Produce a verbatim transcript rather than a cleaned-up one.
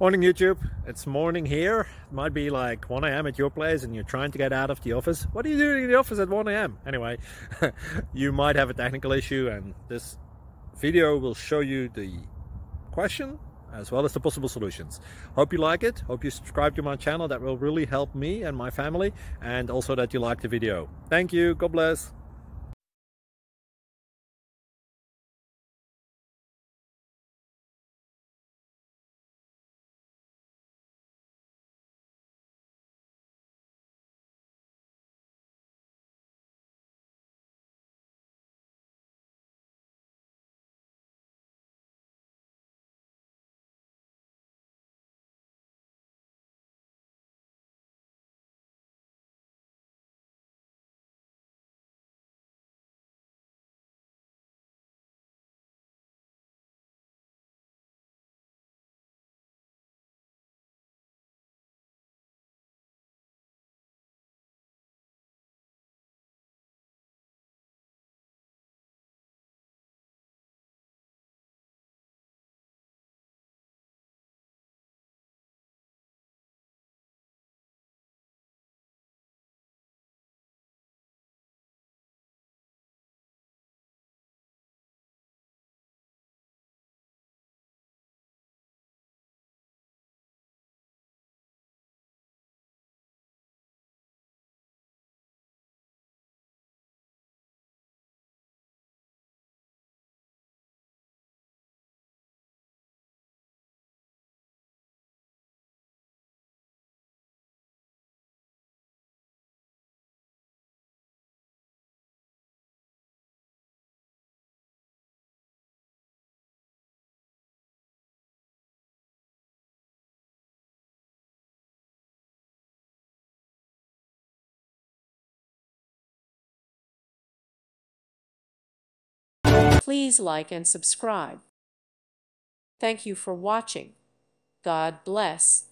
Morning YouTube, it's morning here. It might be like one A M at your place and you're trying to get out of the office. What are you doing in the office at one A M? Anyway, you might have a technical issue and this video will show you the question as well as the possible solutions. Hope you like it, hope you subscribe to my channel. That will really help me and my family, and also that you like the video. Thank you, God bless. Please like and subscribe. Thank you for watching. God bless.